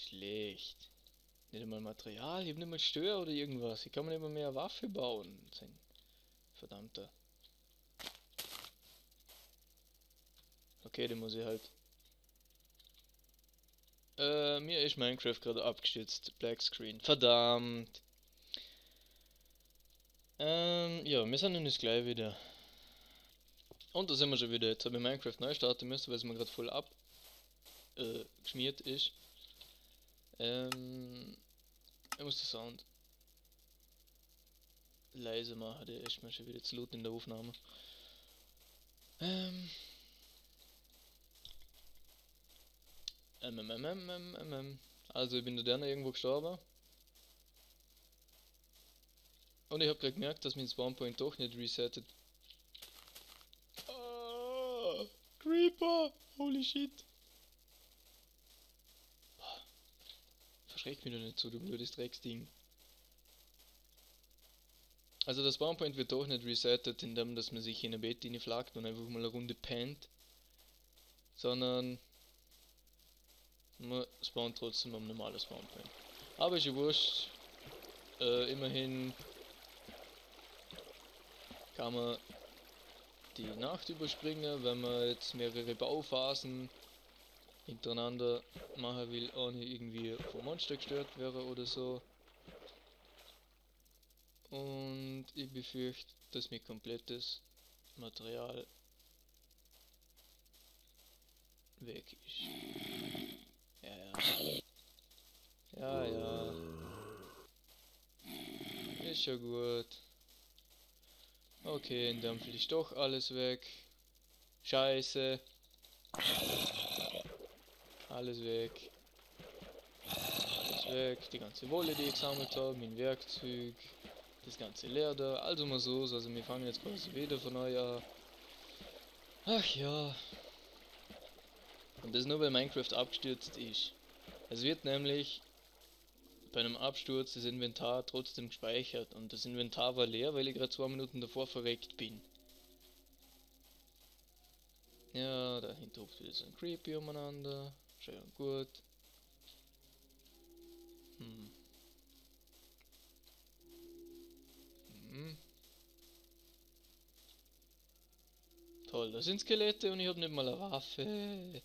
Schlecht. Nicht einmal Material, ich hab nicht mal Stör oder irgendwas. Ich kann mir nicht mal mehr eine Waffe bauen. Sein verdammter. Okay, den muss ich halt. Mir ist Minecraft gerade abgestürzt. Black Screen. Verdammt. Ja, wir sind jetzt gleich wieder. Und da sind wir schon wieder. Jetzt habe ich Minecraft neu starten müssen, weil es mir gerade voll geschmiert ist. Ich muss den Sound leise machen, der ist mir schon wieder zu laut in der Aufnahme. Ähm. Also ich bin da irgendwo gestorben. Und ich habe gerade gemerkt, dass mein Spawnpoint doch nicht resettet. Ah, Creeper! Holy shit! Verschreck mich doch nicht so, du blödes Drecksding. Also das Spawnpoint wird doch nicht resettet, indem dass man sich in ein Bett flaggt und einfach mal eine Runde pennt. Sondern man spawnt trotzdem am normalen Spawnpoint. Aber ist ja wurscht. Immerhin kann man die Nacht überspringen, wenn man jetzt mehrere Bauphasen hintereinander machen will, ohne irgendwie vom Monster gestört wäre oder so. Und ich befürchte, dass mir komplettes Material weg ist. Ja, ja. Ja, ja. Ist schon gut. Okay, in dem fliegt doch alles weg. Scheiße. Alles weg. Alles weg. Die ganze Wolle, die ich gesammelt habe, mein Werkzeug, das ganze Leder. Also mal so, also wir fangen jetzt quasi wieder von neu an. Ach ja. Und das nur weil Minecraft abgestürzt ist. Es wird nämlich bei einem Absturz das Inventar trotzdem gespeichert und das Inventar war leer, weil ich gerade 2 Minuten davor verreckt bin. Ja, dahinter hupft wieder so ein Creepy umeinander. Schön und gut. Mhm. Toll, das sind Skelette und ich habe nicht mal eine Waffe.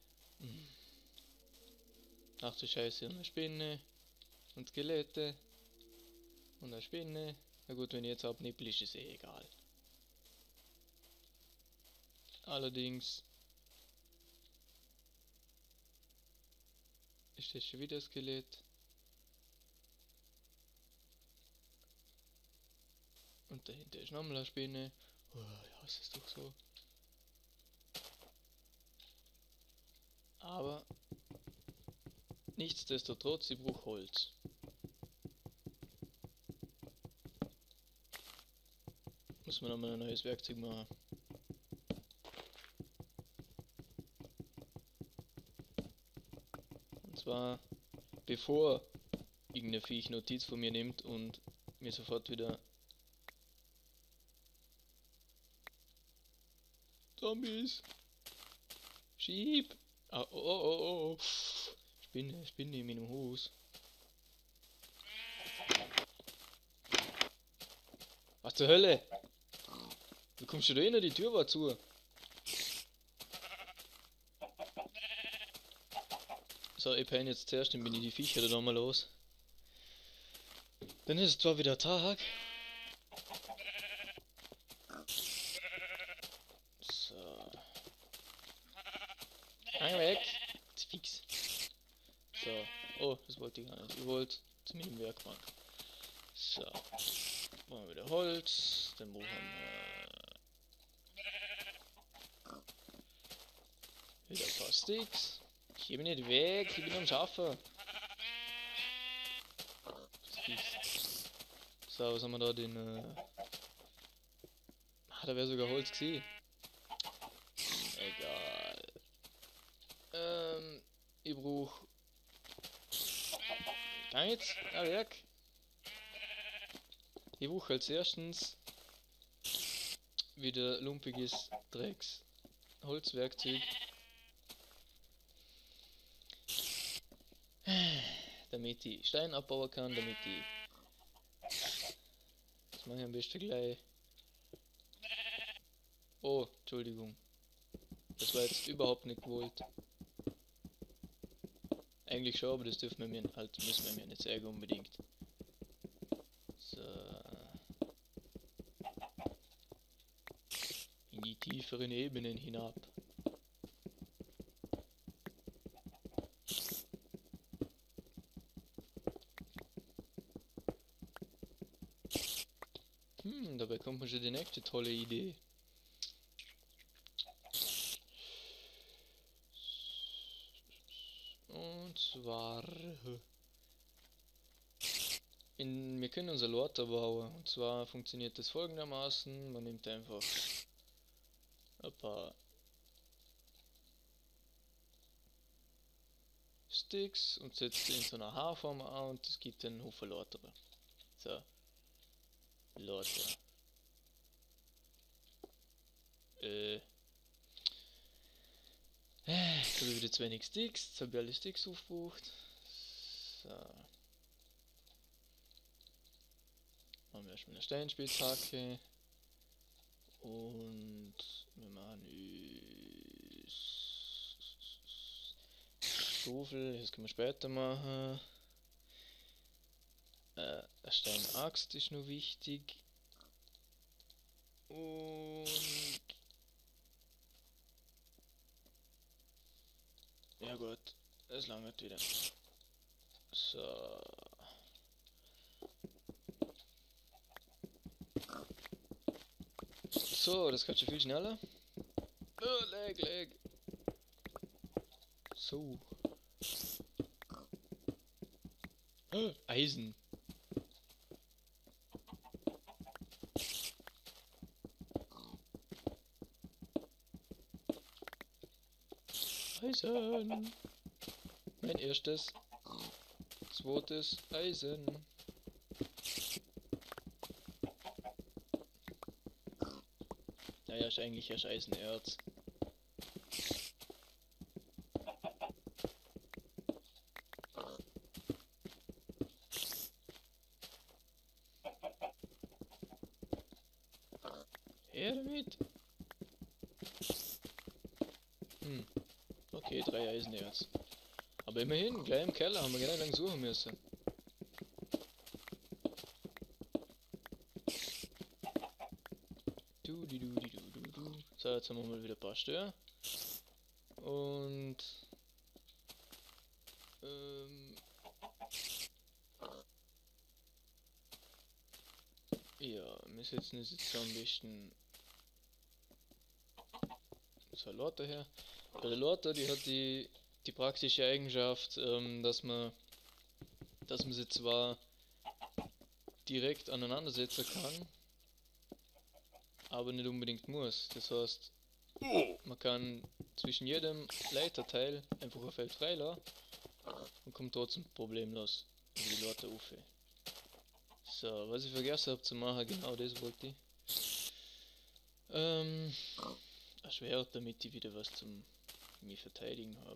Ach du Scheiße, und eine Spinne. Und Skelette. Und eine Spinne. Na gut, wenn ich jetzt abnippel, ist es eh egal. Allerdings ist das schon wieder ein Skelett. Und dahinter ist nochmal eine Spinne. Oh, ja, es ist doch so. Aber nichtsdestotrotz, ich brauche Holz. Muss man nochmal ein neues Werkzeug machen. Und zwar bevor irgendein Viech Notiz von mir nimmt und mir sofort wieder Zombies. Schieb. Ah, oh, oh, oh, oh. Spinne in meinem Haus. Was zur Hölle? Wie kommst du da hin? Die Tür war zu. So, ich penne jetzt zuerst, dann bin ich die Viecher da nochmal los. Dann ist es zwar wieder Tag. So. Hang weg. Jetzt fix. So. Oh, das wollte ich gar nicht. Ich wollte zu meinem Werkbank. So. Machen wir wieder Holz. Dann brauchen wir wieder ein paar Sticks. Ich gebe nicht weg, ich bin am Schaffen. So, was haben wir da? Den. Da wäre sogar Holz gewesen. Egal. Ich brauche. Kann jetzt? Ah, Werk. Ich brauche als erstens wieder lumpiges Drecks Holzwerkzeug. damit ich Stein abbauen kann, damit ich... Das mache ich am besten gleich. Oh, Entschuldigung. Das war jetzt überhaupt nicht gewollt. Eigentlich schon, aber das dürfen wir mir halt, müssen wir mir nicht sagen unbedingt. So. In die tieferen Ebenen hinab. Dabei kommt mir schon die nächste tolle Idee. Und zwar... wir können unser Lorter bauen. Und zwar funktioniert das folgendermaßen. Man nimmt einfach ein paar Sticks und setzt sie in so einer H-Form an und das gibt einen Haufen Lorter. So. Lorter. Jetzt habe ich wieder zu wenig Sticks. Jetzt habe ich alle Sticks aufgebraucht. So. Machen wir erstmal eine Steinspitzhacke. Und wir machen Stufen, das können wir später machen. Eine Steinaxt ist noch wichtig. Und ja gut, das langt wieder. So. So, das geht schon viel schneller. Oh, leg. So. Oh, Eisen. Eisen. Mein erstes. Zweites Eisen. Naja, ist eigentlich erst Eisenerz. Her damit! Okay, 3 Eisenerz. Aber immerhin, gleich im Keller haben wir gar nicht lange suchen müssen. So, jetzt haben wir mal wieder ein paar Stör. Und ja, wir setzen es jetzt so ein bisschen zur Lorte her. Bei der Lorte, die hat die praktische Eigenschaft, dass man sie zwar direkt aneinander setzen kann, aber nicht unbedingt muss. Das heißt, man kann zwischen jedem Leiterteil einfach ein Feld freilassen und kommt trotzdem problemlos über die Lorte rauf. So, was ich vergessen habe zu machen, genau das wollte ich. Ein Schwert, damit ich wieder was zum mich verteidigen habe.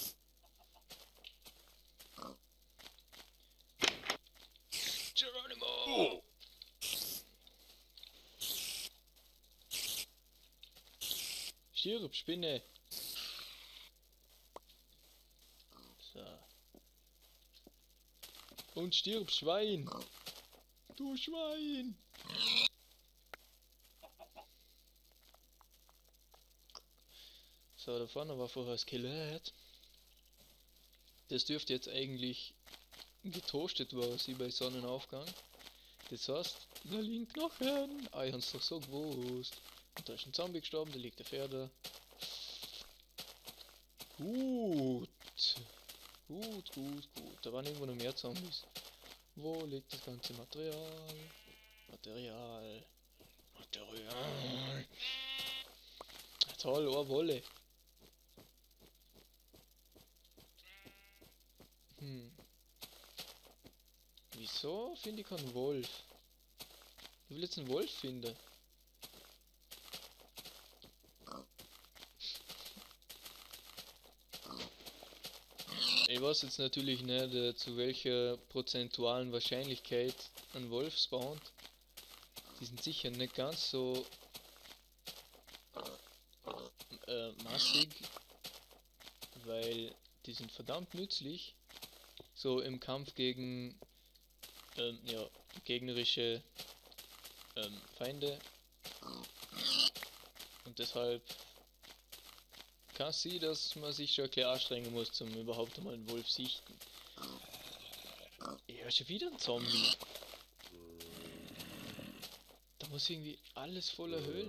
Geronimo! Stirb, Spinne! So. Und stirb, Schwein! Du Schwein! So, da vorne war vorher ein Skelett. Das dürfte jetzt eigentlich getoastet worden sein bei Sonnenaufgang. Das heißt, da liegen Knochen. Ah, ich hab's doch so gewusst. Und da ist ein Zombie gestorben, da liegt der Pferde. Gut. Da waren irgendwo noch mehr Zombies. Wo liegt das ganze Material? Material. Toll, oh Wolle. Wieso finde ich keinen Wolf? Ich will jetzt einen Wolf finden. Ich weiß jetzt natürlich nicht, zu welcher prozentualen Wahrscheinlichkeit ein Wolf spawnt. Die sind sicher nicht ganz so massig, weil die sind verdammt nützlich. So im Kampf gegen ja, gegnerische Feinde. Und deshalb kann es sein, dass man sich schon ein bisschen anstrengen muss, zum überhaupt einmal einen Wolf sichten. Ich höre schon wieder einen Zombie. Da muss irgendwie alles voller Höhlen.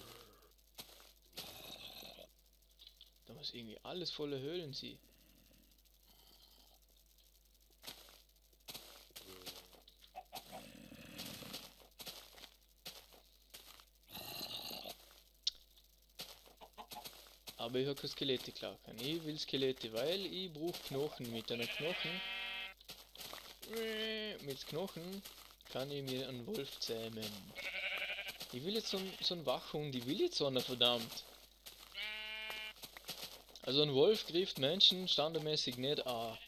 Da muss irgendwie alles voller Höhlen sein. Aber ich habe keine Skelette klar. Ich will Skelette, weil ich brauche Knochen. Mit einer Knochen. Mit Knochen kann ich mir einen Wolf zähmen. Ich will jetzt so einen Wachhund, ich will jetzt so einer, verdammt. Also ein Wolf greift Menschen standardmäßig nicht an.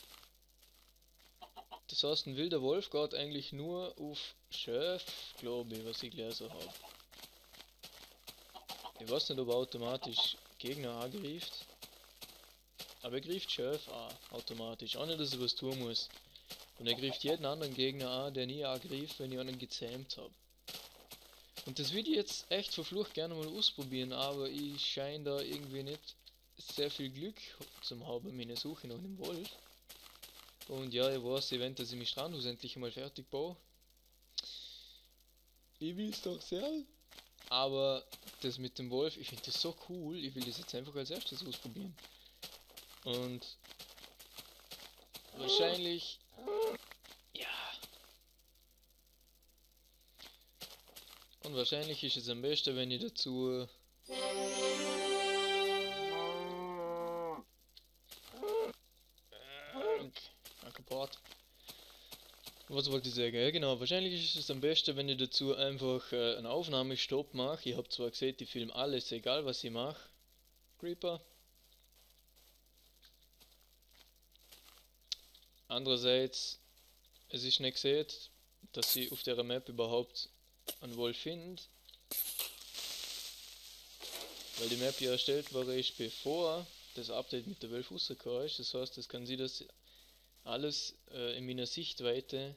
Das heißt, ein wilder Wolf geht eigentlich nur auf Schöf, glaube ich, was ich gelesen habe. Ich weiß nicht, ob er automatisch Gegner angreift. Aber er greift Schöf an, automatisch, ohne dass er was tun muss. Und er greift jeden anderen Gegner an, der nie angreift, wenn ich einen gezähmt habe. Und das würde ich jetzt echt verflucht gerne mal ausprobieren, aber ich scheine da irgendwie nicht sehr viel Glück zu haben in meiner Suche nach einem Wolf. Und ja, ich weiß, eventuell, dass ich mein Strandhaus endlich einmal fertig baue. Ich will es doch sehr. Aber das mit dem Wolf, ich finde das so cool, ich will das jetzt einfach als erstes ausprobieren. Und wahrscheinlich, ja. Und wahrscheinlich ist es am besten, wenn ich dazu danke, Port. Was wollte ich sagen? Ja genau, wahrscheinlich ist es am besten, wenn ich dazu einfach einen Aufnahmestopp mache. Ich habe zwar gesehen, ich filme alles, egal was ich mache. Creeper. Andererseits, es ist nicht gesehen, dass ich auf der Map überhaupt einen Wolf finde. Weil die Map ja erstellt war ist, bevor das Update mit der Wolf rausgekommen ist. Das heißt, es kann sein, dass alles in meiner Sichtweite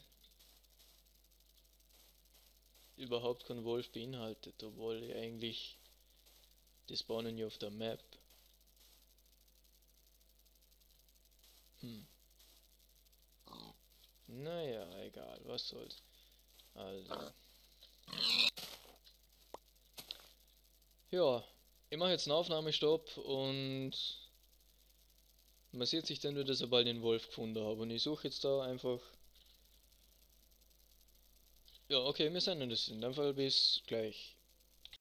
überhaupt kein Wolf beinhaltet, obwohl ich eigentlich die spawnen ja auf der Map. Naja, egal, was soll's. Also. Ja, ich mache jetzt einen Aufnahmestopp und man sieht sich dann wieder, sobald ich den Wolf gefunden habe. Und ich suche jetzt da einfach. Ja, okay, wir sehen uns in dem Fall bis gleich.